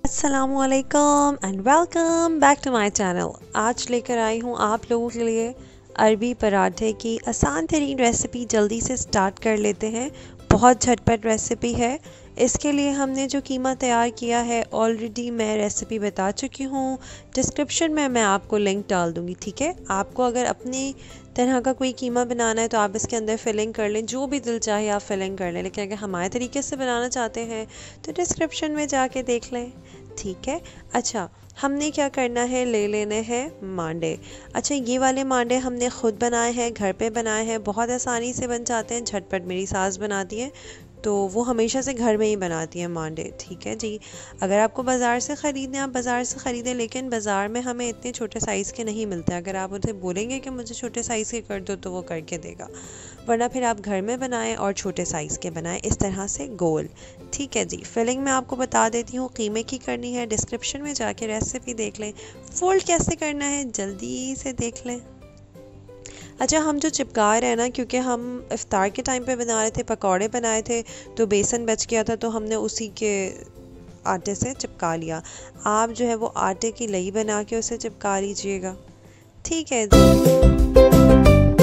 अस्सलामुअलैकुम and welcome back to my channel. आज लेकर आई हूँ आप लोगों के लिए अरबी पराठे की आसान तरीन रेसिपी। जल्दी से स्टार्ट कर लेते हैं। बहुत झटपट रेसिपी है। इसके लिए हमने जो कीमा तैयार किया है ऑलरेडी मैं रेसिपी बता चुकी हूँ। डिस्क्रिप्शन में मैं आपको लिंक डाल दूँगी, ठीक है। आपको अगर अपनी तरह का कोई कीमा बनाना है तो आप इसके अंदर फिलिंग कर लें, जो भी दिल चाहे आप फिलिंग कर लें, लेकिन अगर हमारे तरीके से बनाना चाहते हैं तो डिस्क्रिप्शन में जाके देख लें, ठीक है। अच्छा, हमने क्या करना है, ले लेने हैं मांडे। अच्छा, ये वाले मांडे हमने ख़ुद बनाए हैं, घर पे बनाए हैं, बहुत आसानी से बन जाते हैं, झटपट। मेरी सास बनाती है तो वो हमेशा से घर में ही बनाती हैं मांडे, ठीक है जी। अगर आपको बाज़ार से ख़रीदने, आप बाज़ार से ख़रीदें, लेकिन बाज़ार में हमें इतने छोटे साइज़ के नहीं मिलते। अगर आप उसे बोलेंगे कि मुझे छोटे साइज़ के कर दो तो वो करके देगा, वरना फिर आप घर में बनाएं और छोटे साइज़ के बनाएं, इस तरह से गोल, ठीक है जी। फिलिंग मैं आपको बता देती हूँ, कीमे की करनी है, डिस्क्रिप्शन में जाके रेसिपी देख लें। फोल्ड कैसे करना है जल्दी से देख लें। अच्छा, हम जो चिपका रहे हैं ना, क्योंकि हम इफ्तार के टाइम पे बना रहे थे, पकौड़े बनाए थे तो बेसन बच गया था, तो हमने उसी के आटे से चिपका लिया। आप जो है वो आटे की लई बना के उसे चिपका लीजिएगा, ठीक है जी।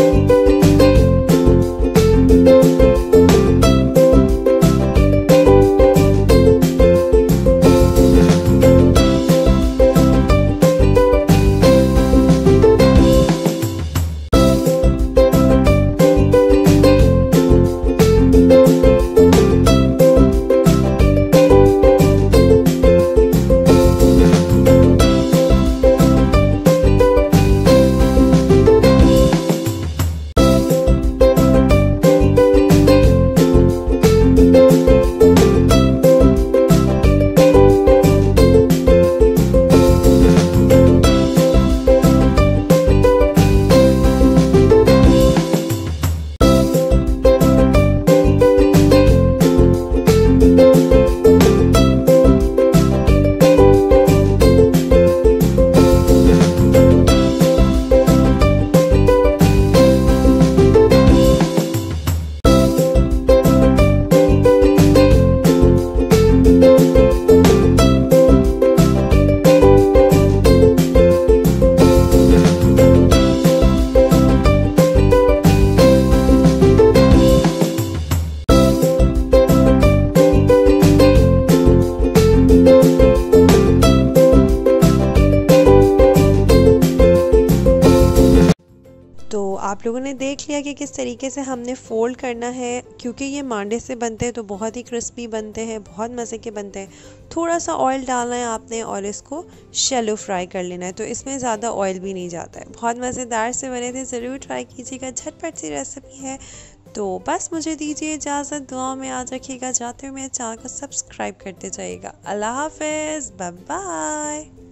तो आप लोगों ने देख लिया कि किस तरीके से हमने फ़ोल्ड करना है। क्योंकि ये मांडे से बनते हैं तो बहुत ही क्रिस्पी बनते हैं, बहुत मज़े के बनते हैं। थोड़ा सा ऑयल डालना है आपने और इसको शैलो फ्राई कर लेना है, तो इसमें ज़्यादा ऑयल भी नहीं जाता है। बहुत मज़ेदार से बने थे, ज़रूर ट्राई कीजिएगा, झटपट सी रेसिपी है। तो बस मुझे दीजिए इजाज़त, दुआ में याद रखिएगा, जाते हुए मेरे चैनल को सब्सक्राइब करते जाइएगा। अल्लाह हाफ़िज़, बाय बाय।